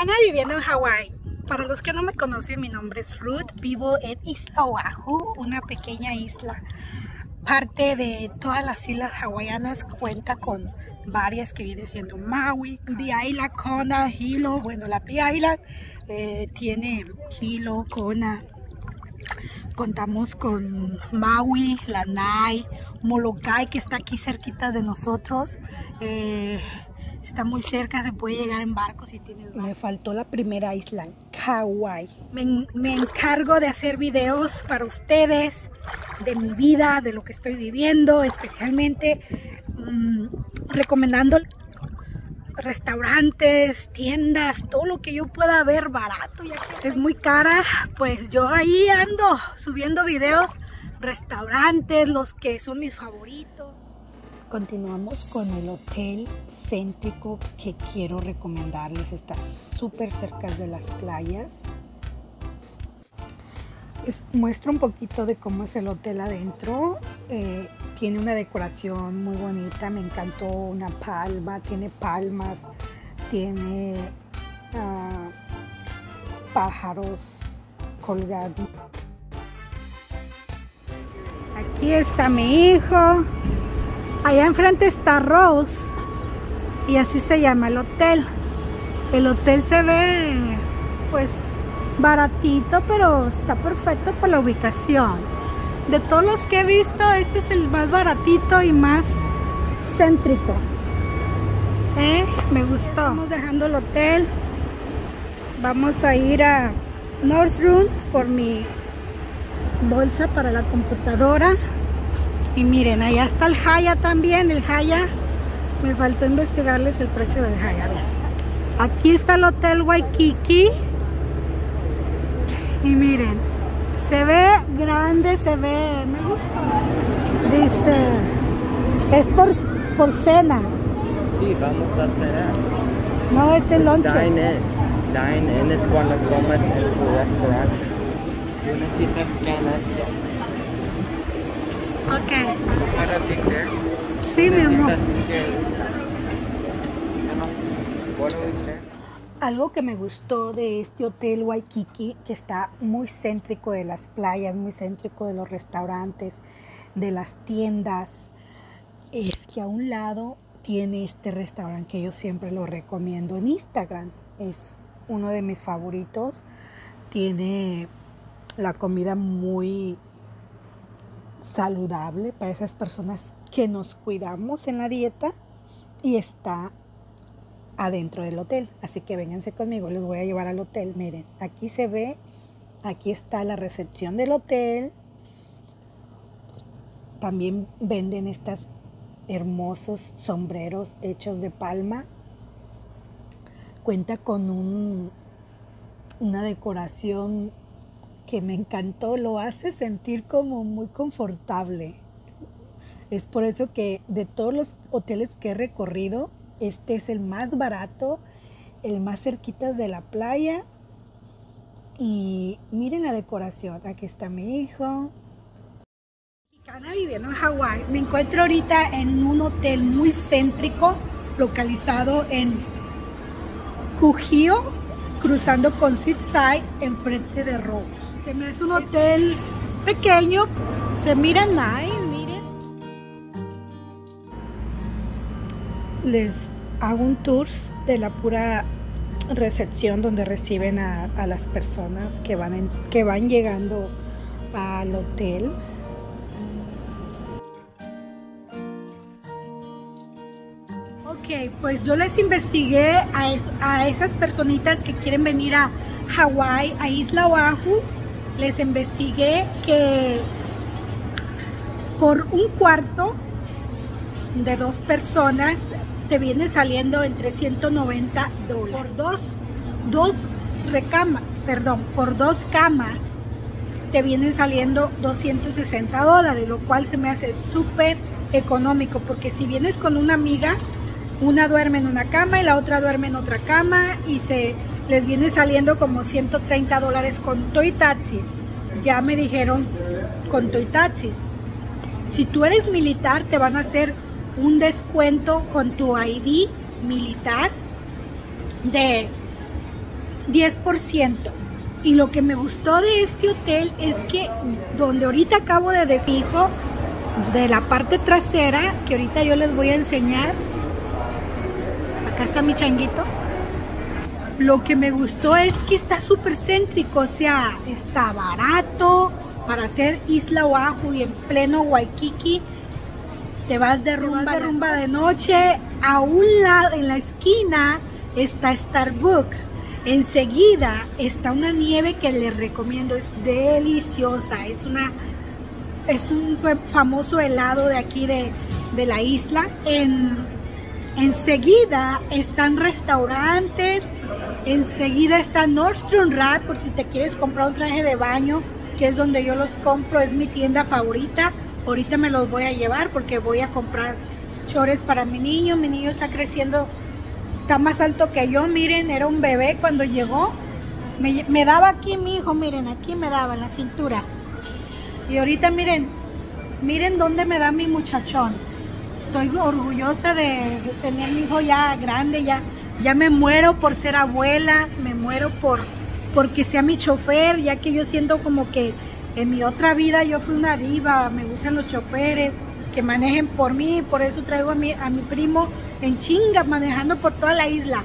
Mexicana viviendo en Hawái. Para los que no me conocen, mi nombre es Ruth. Vivo en Isla Oahu, una pequeña isla. Parte de todas las islas hawaianas, cuenta con varias que viene siendo Maui, Big Island, Kona, Hilo. Bueno, la Big Island tiene Hilo, Kona. Contamos con Maui, Lanai, Molokai, que está aquí cerquita de nosotros. Está muy cerca, se puede llegar en barco si tienes barco. Me faltó la primera isla, Kauai. Me encargo de hacer videos para ustedes, de mi vida, de lo que estoy viviendo, especialmente recomendando restaurantes, tiendas, todo lo que yo pueda ver barato, ya que es muy cara. Pues yo ahí ando subiendo videos, restaurantes, los que son mis favoritos. Continuamos con el hotel céntrico que quiero recomendarles. Está súper cerca de las playas. Muestro un poquito de cómo es el hotel adentro. Tiene una decoración muy bonita, me encantó una palma, tiene palmas, tiene pájaros colgados. Aquí está mi hijo. Allá enfrente está Rose y así se llama el hotel. El hotel se ve pues baratito, pero está perfecto por la ubicación. De todos los que he visto, este es el más baratito y más céntrico. Me gustó. Estamos dejando el hotel. Vamos a ir a Nordstrom por mi bolsa para la computadora. Y miren, allá está el Haya también. El Haya, me faltó investigarles el precio del Haya. Aquí está el Hotel Waikiki. Y miren, se ve grande, se ve, me gusta. Dice, es por cena. Sí, vamos a cenar. No, este es lonche. Dine in es cuando comes en tu restaurante. Tú necesitas scan esto. Ok. Para hacer. Sí, mi amor. Algo que me gustó de este hotel Waikiki, que está muy céntrico de las playas, muy céntrico de los restaurantes, de las tiendas, es que a un lado tiene este restaurante que yo siempre lo recomiendo en Instagram. Es uno de mis favoritos. Tiene la comida muy saludable para esas personas que nos cuidamos en la dieta y está adentro del hotel, así que vénganse conmigo, les voy a llevar al hotel. Miren, aquí se ve, aquí está la recepción del hotel. También venden estos hermosos sombreros hechos de palma. Cuenta con una decoración que me encantó, lo hace sentir como muy confortable. Es por eso que de todos los hoteles que he recorrido, este es el más barato, el más cerquita de la playa. Y miren la decoración. Aquí está mi hijo. Mexicana viviendo en Hawái. Me encuentro ahorita en un hotel muy céntrico, localizado en Kuhio, cruzando con Seaside, enfrente de Rose. Se me hace un hotel pequeño, se mira nice, miren. Les hago un tour de la pura recepción donde reciben a las personas que van llegando al hotel. Ok, pues yo les investigué a esas personitas que quieren venir a Hawái, a Isla Oahu. Les investigué que por un cuarto de 2 personas te viene saliendo entre $190. Por dos camas te vienen saliendo $260, lo cual se me hace súper económico, porque si vienes con una amiga, una duerme en una cama y la otra duerme en otra cama y les viene saliendo como $130 con toy taxis. Ya me dijeron con toy taxis. Si tú eres militar, te van a hacer un descuento con tu ID militar de 10%. Y lo que me gustó de este hotel es que donde ahorita acabo de fijo, de la parte trasera, que ahorita yo les voy a enseñar, acá está mi changuito. Lo que me gustó es que está súper céntrico, o sea, está barato para hacer Isla Oahu y en pleno Waikiki. Te vas de rumba de noche. A un lado, en la esquina, está Starbucks. Enseguida está una nieve que les recomiendo, es deliciosa. Es un famoso helado de aquí de la isla. Enseguida están restaurantes. Enseguida está Nordstrom Rack, por si te quieres comprar un traje de baño, que es donde yo los compro, es mi tienda favorita. Ahorita me los voy a llevar porque voy a comprar chores para mi niño. Mi niño está creciendo, está más alto que yo. Miren, era un bebé cuando llegó. Me daba aquí mi hijo, miren, aquí me daba en la cintura. Y ahorita miren dónde me da mi muchachón. Estoy orgullosa de tener mi hijo ya grande, ya me muero por ser abuela, me muero porque sea mi chofer, ya que yo siento como que en mi otra vida yo fui una diva. Me gustan los choferes que manejen por mí, por eso traigo a mi primo en chinga manejando por toda la isla.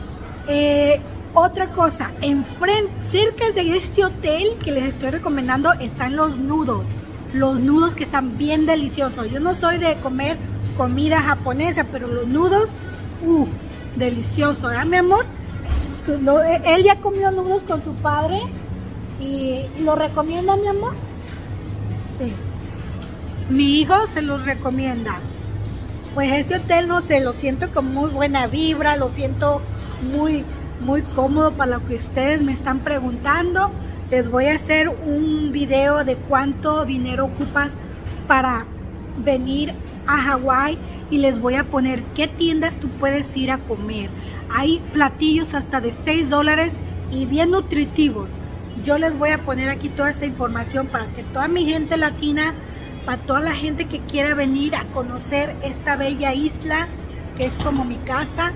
Otra cosa, cerca de este hotel que les estoy recomendando están los nudos que están bien deliciosos. Yo no soy de comer comida japonesa, pero los nudos, delicioso, ¿verdad, mi amor? Él ya comió nudos con su padre y lo recomienda, mi amor. Sí. Mi hijo se los recomienda. Pues este hotel, no sé, lo siento con muy buena vibra, lo siento muy cómodo para lo que ustedes me están preguntando. Les voy a hacer un video de cuánto dinero ocupas para venir a Hawái y les voy a poner qué tiendas tú puedes ir a comer. Hay platillos hasta de $6 y bien nutritivos. Yo les voy a poner aquí toda esa información para que toda mi gente latina, para toda la gente que quiera venir a conocer esta bella isla que es como mi casa,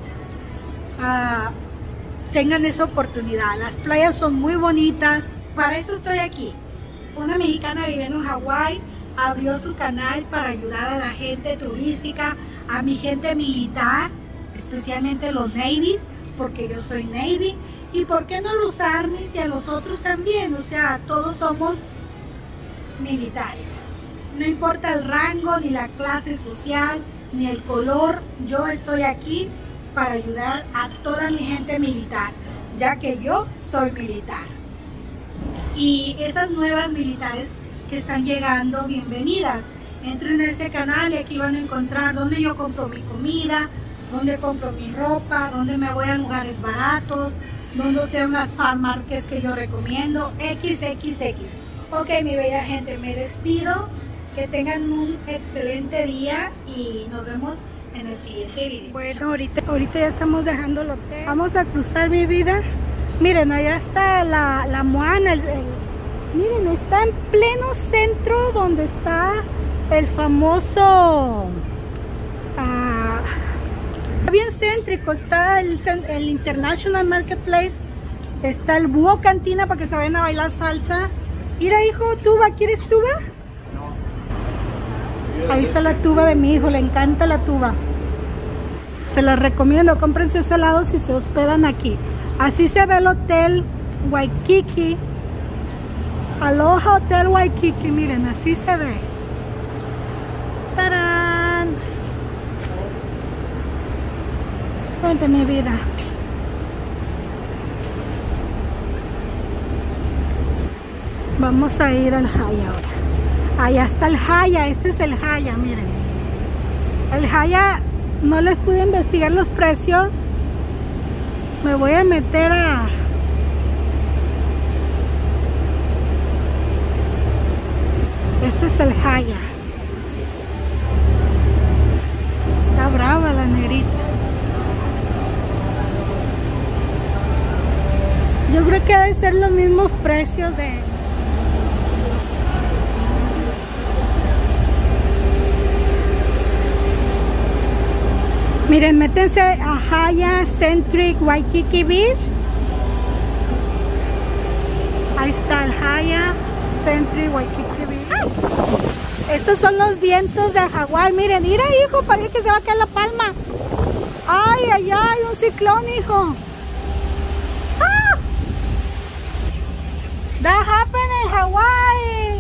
tengan esa oportunidad. Las playas son muy bonitas. Para eso estoy aquí. Una mexicana viviendo en Hawái abrió su canal para ayudar a la gente turística, a mi gente militar, especialmente los Navies, porque yo soy Navy. Y por qué no los Armies y a los otros también, o sea, todos somos militares. No importa el rango, ni la clase social, ni el color, yo estoy aquí para ayudar a toda mi gente militar, ya que yo soy militar. Y esas nuevas militares que están llegando, bienvenidas. Entren a este canal y aquí van a encontrar dónde yo compro mi comida, dónde compro mi ropa, dónde me voy a lugares baratos, dónde sean las farm markets que yo recomiendo, XXX. Ok, mi bella gente, me despido. Que tengan un excelente día y nos vemos en el siguiente video. Bueno, ahorita ya estamos dejando el hotel. Vamos a cruzar, mi vida. Miren, allá está la Moana. Miren, está en pleno centro donde está el famoso... bien céntrico. Está el International Marketplace. Está el Búho Cantina para que se vayan a bailar salsa. Mira, hijo, tuba, ¿quieres tuba? Ahí está la tuba de mi hijo, le encanta la tuba. Se las recomiendo, cómprense ese helado si se hospedan aquí. Así se ve el Hotel Waikiki. Aloha Hotel Waikiki, miren, así se ve. ¡Tarán! Vente, mi vida. Vamos a ir al Haya ahora. Allá está el Haya, este es el Haya, miren. El Haya, no les pude investigar los precios. Me voy a meter a... Este es el Haya. Está brava la negrita. Yo creo que ha de ser los mismos precios de... Miren, métense a Haya Centric Waikiki Beach Ahí está el Hyatt Century Waikiki Beach. Estos son los vientos de Hawái. Miren, mira, hijo, parece que se va a caer la palma. Ay, ay, ay, un ciclón, hijo. ¡Ah! That happened in Hawái.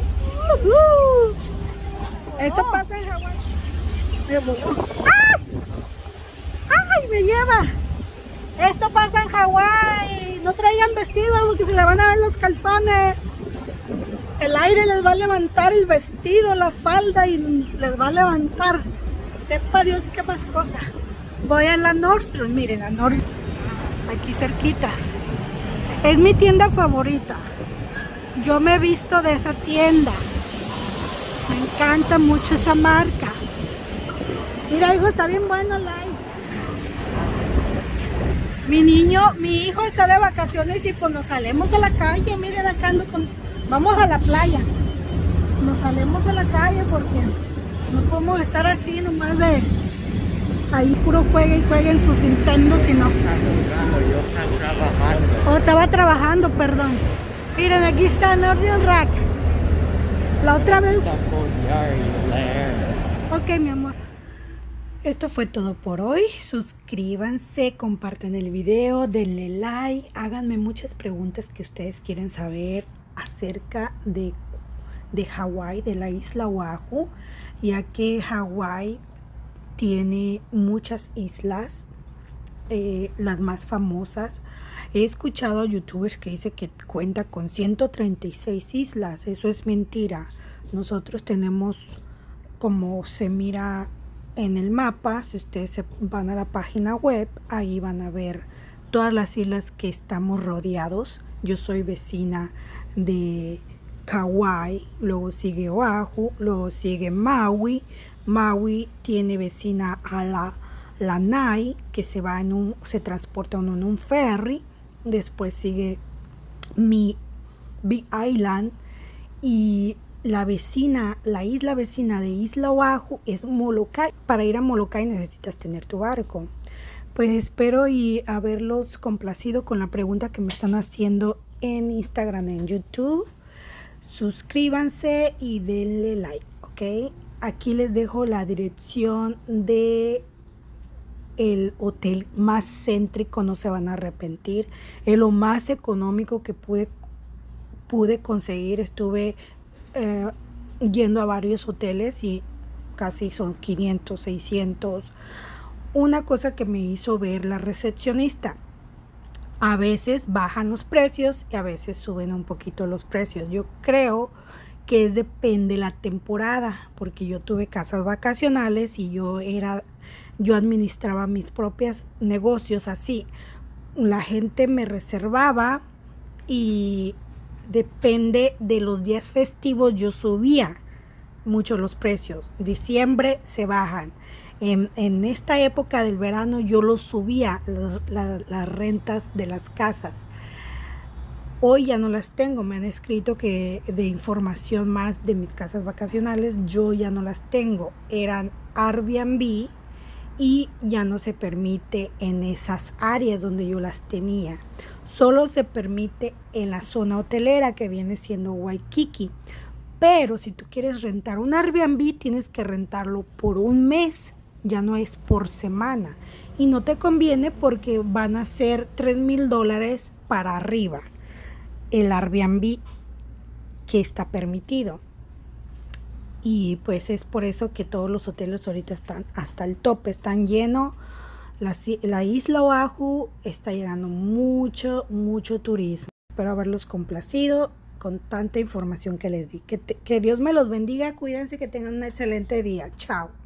Esto pasa en Hawái. ¡Ah! ¡Ay, me lleva! Esto pasa en Hawái. No traigan vestido porque se le van a ver los calzones. El aire les va a levantar el vestido, la falda, y les va a levantar. Sepa Dios qué más cosa. Voy a la Nordstrom, miren, la Nordstrom. Aquí cerquitas. Es mi tienda favorita. Yo me he visto de esa tienda. Me encanta mucho esa marca. Mira, hijo, está bien bueno el aire. Mi hijo está de vacaciones y pues nos salimos a la calle. Miren, acá ando vamos a la playa. Nos salimos a la calle porque no podemos estar así nomás de ahí puro juegue y juegue en sus Nintendo, sino. Yo estaba trabajando. Oh, estaba trabajando, perdón. Miren, aquí está Nordstrom Rack. La otra vez. Ok, mi amor. Esto fue todo por hoy. Suscríbanse, compartan el video, denle like, háganme muchas preguntas que ustedes quieren saber acerca de Hawái, de la isla Oahu, ya que Hawái tiene muchas islas, las más famosas. He escuchado a youtubers que dicen que cuenta con 136 islas. Eso es mentira. Nosotros tenemos, como se mira en el mapa, si ustedes se van a la página web, ahí van a ver todas las islas que estamos rodeados. Yo soy vecina de Kauai, luego sigue Oahu, luego sigue Maui. Maui tiene vecina a Lanai, que se transporta uno en un ferry. Después sigue mi Big Island, y la isla vecina de Isla Oahu es Molokai. Para ir a Molokai necesitas tener tu barco. Pues espero y haberlos complacido con la pregunta que me están haciendo en Instagram, en YouTube. Suscríbanse y denle like, ¿ok? Aquí les dejo la dirección de el hotel más céntrico, no se van a arrepentir. Es lo más económico que pude conseguir. Estuve yendo a varios hoteles y casi son 500, 600. Una cosa que me hizo ver la recepcionista: a veces bajan los precios y a veces suben un poquito los precios. Yo creo que depende de la temporada, porque yo tuve casas vacacionales y yo administraba mis propios negocios así. La gente me reservaba y depende de los días festivos yo subía mucho los precios. Diciembre se bajan. En esta época del verano yo los subía, las rentas de las casas. Hoy ya no las tengo. Me han escrito que de información más de mis casas vacacionales, yo ya no las tengo. Eran Airbnb y ya no se permite en esas áreas donde yo las tenía. Solo se permite en la zona hotelera, que viene siendo Waikiki. Pero si tú quieres rentar un Airbnb, tienes que rentarlo por un mes. Ya no es por semana. Y no te conviene porque van a ser $3,000 para arriba el Airbnb que está permitido. Y pues es por eso que todos los hoteles ahorita están hasta el tope, están llenos. La isla Oahu está llegando mucho turismo. Espero haberlos complacido con tanta información que les di. Que Dios me los bendiga, cuídense, que tengan un excelente día. Chao.